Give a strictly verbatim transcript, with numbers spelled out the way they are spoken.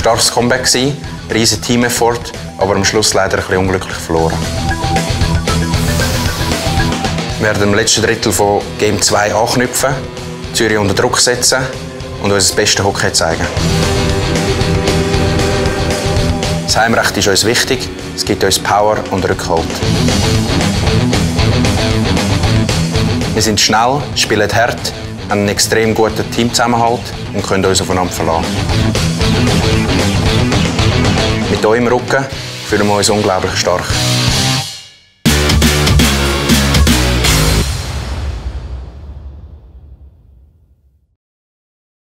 starkes Comeback, ein riesiger Team-Effort, aber am Schluss leider ein bisschen unglücklich verloren. Wir werden im letzten Drittel von Game zwei anknüpfen, Zürich unter Druck setzen und unser bestes Hockey zeigen. Das Heimrecht ist uns wichtig, es gibt uns Power und Rückhalt. Wir sind schnell, spielen hart, haben einen extrem guten Teamzusammenhalt und können uns aufeinander verlassen. Mit euch im Rücken fühlen wir uns unglaublich stark.